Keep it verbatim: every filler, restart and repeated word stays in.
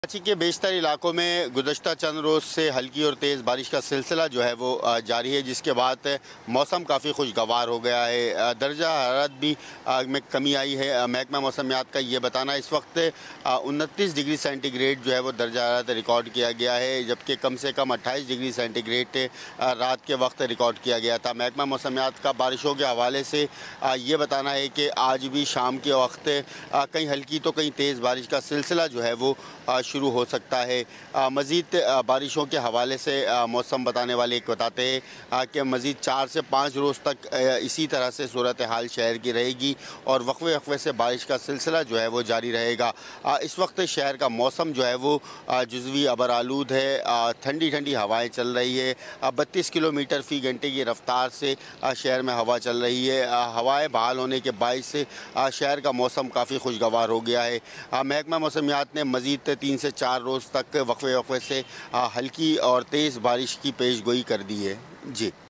कराची के बेशतर इलाकों में गुज़श्ता चंद रोज़ से हल्की और तेज़ बारिश का सिलसिला जो है वो जारी है, जिसके बाद मौसम काफ़ी खुशगवार हो गया है। दर्जा हरारत भी में कमी आई है। महकमा मौसमियात का ये बताना, इस वक्त उनतीस डिग्री सेंटीग्रेड जो है वो दर्जा हरारत रिकॉर्ड किया गया है, जबकि कम से कम अट्ठाईस डिग्री सेंटीग्रेड रात के वक्त रिकॉर्ड किया गया था। महकमा मौसमियात का बारिशों के हवाले से ये बताना है कि आज भी शाम के वक्त कहीं हल्की तो कहीं तेज़ बारिश का सिलसिला जो है वो शुरू हो सकता है। मज़ीद बारिशों के हवाले से मौसम बताने वाले एक बताते हैं कि मज़ीद चार से पाँच रोज़ तक इसी तरह से सूरत हाल शहर की रहेगी और वक्फे वक्फे से बारिश का सिलसिला जो है वो जारी रहेगा। इस वक्त शहर का मौसम जो है वो जुज़वी अबर आलूद है। ठंडी ठंडी हवाएं चल रही है। बत्तीस किलोमीटर फ़ी घंटे की रफ्तार से शहर में हवा चल रही है। हवाएं बहाल होने के बायस से शहर का मौसम काफ़ी खुशगवार हो गया है। महकमा मौसमियात ने मज़ीद तीन से चार रोज़ तक वक्फे वक्फे से हल्की और तेज़ बारिश की पेशगोई कर दी है। जी।